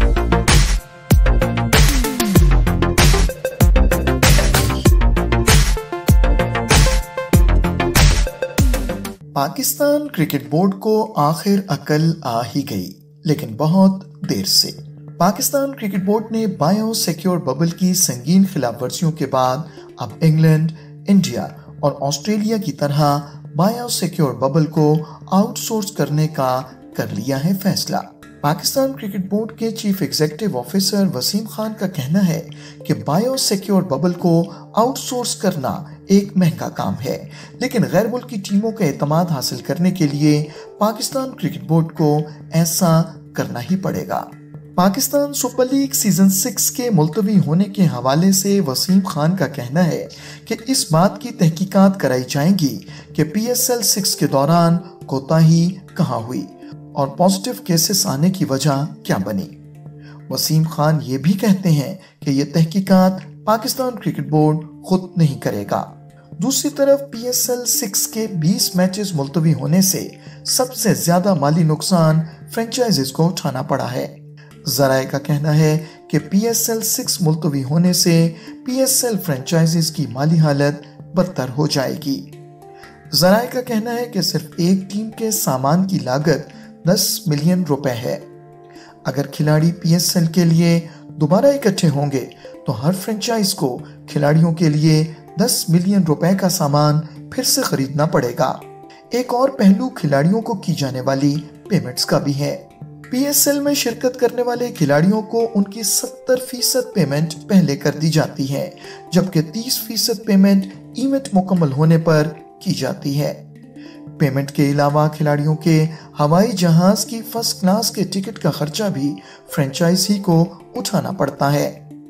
Pakistan cricket board को आखिर अकल आ ही गई, लेकिन बहुत देर से। पाकिस्तान क्रिकेट बोर्ड ने बायो सिक्योर बबल की संगीन खिलाफवर्जियों के बाद अब इंग्लैंड, इंडिया और ऑस्ट्रेलिया की तरह बायो सिक्योर बबल को आउटसोर्स करने का कर लिया है फैसला। पाकिस्तान क्रिकेट बोर्ड के chief executive officer Wasim Khan का कहना है कि बायो सिक्योर बबल को आउटसोर्स करना एक महंगा काम है, लेकिन गैर मुल्की टीमों का एतमाद हासिल करने के लिए पाकिस्तान क्रिकेट बोर्ड को ऐसा करना ही पड़ेगा। पाकिस्तान सुपर लीग सीजन 6 के मुलतवी होने के हवाले से वसीम खान का कहना है कि इस बात की तहकीकात कराई जाएगी कि PSL 6 के दौरान कोताही कहाँ हुई और पॉजिटिव केसेस आने की वजह क्या बनी। वसीम खान ये भी कहते हैं कि ये तहकीकात पाकिस्तान क्रिकेट बोर्ड खुद नहीं करेगा। दूसरी तरफ PSL 6 के 20 मैचेस मुलतवी होने से सबसे ज्यादा माली नुकसान फ्रेंचाइजीज को उठाना पड़ा है। जराए का कहना है कि PSL 6 मुलतवी होने से PSL फ्रेंचाइजीज की माली हालत बदतर हो जाएगी। जराए का कहना है कि सिर्फ एक टीम के सामान की लागत 10 मिलियन रुपए है। अगर खिलाड़ी PSL के लिए दोबारा इकट्ठे होंगे तो हर फ्रेंचाइज को खिलाड़ियों के लिए 10 मिलियन रुपए का सामान फिर से खरीदना पड़ेगा। एक और पहलू खिलाड़ियों को की जाने वाली पेमेंट्स का भी है। PSL में शिरकत करने वाले खिलाड़ियों को उनकी 70% पेमेंट पहले कर दी जाती है, जबकि 30% पेमेंट इवेंट मुकम्मल होने पर की जाती है। पेमेंट के अलावा खिलाड़ियों के हवाई जहाज की फर्स्ट क्लास के टिकट का खर्चा भी फ्रेंचाइजी को उठाना पड़ता है।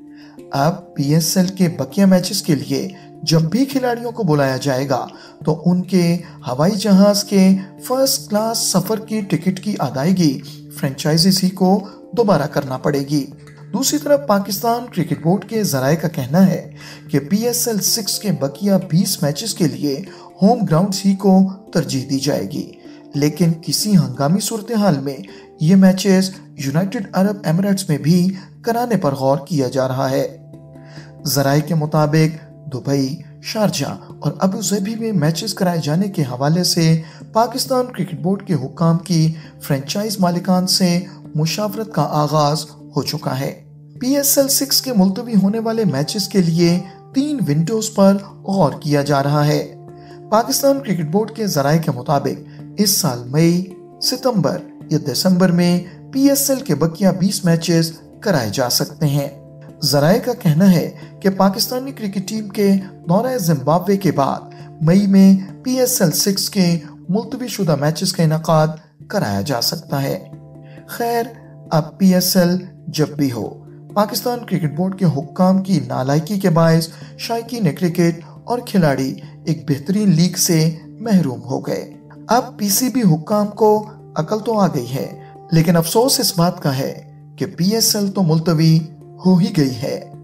अब PSL के बकिया मैचेस के लिए जब भी खिलाड़ियों को बुलाया जाएगा तो उनके हवाई जहाज के फर्स्ट क्लास सफर की टिकट की अदायगी फ्रेंचाइजी को दोबारा करना पड़ेगी। दूसरी तरफ पाकिस्तान क्रिकेट बोर्ड के जराए का कहना है कि PSL 6 के बकिया 20 मैचेस के लिए होम ग्राउंड्स ही को तरजीह दी जाएगी, लेकिन किसी हंगामी सूरत हाल में ये मैचेस यूनाइटेड अरब एमिरेट्स में भी कराने पर गौर किया जा रहा है। जराए के मुताबिक दुबई, शारजाह और अबू धाबी में मैचेस कराए जाने के हवाले से पाकिस्तान क्रिकेट बोर्ड के हुक्काम की फ्रेंचाइज मालिकान से मुशावरत का आगाज हो चुका है। PSL 6 के मुलतवी होने वाले मैचेस के लिए 3 विंडोज पर गौर किया जा रहा है। पाकिस्तान क्रिकेट बोर्ड के जराए के मुताबिक इस साल मई, सितंबर या दिसंबर में PSL के बकिया 20 मैचेस कराए जा सकते हैं। जराए का कहना है कि पाकिस्तानी क्रिकेट टीम के दौरे जिम्बाब्वे के बाद मई में PSL 6 के मुलतवी शुदा मैचेस का इनेकाद कराया जा सकता है। खैर, अब PSL जब भी हो, पाकिस्तान क्रिकेट बोर्ड के हुक्काम की नालायकी के बायस शायकीन क्रिकेट और खिलाड़ी एक बेहतरीन लीग से महरूम हो गए। अब PCB हुक्काम को अकल तो आ गई है, लेकिन अफसोस इस बात का है कि PSL तो मुलतवी हो ही गई है।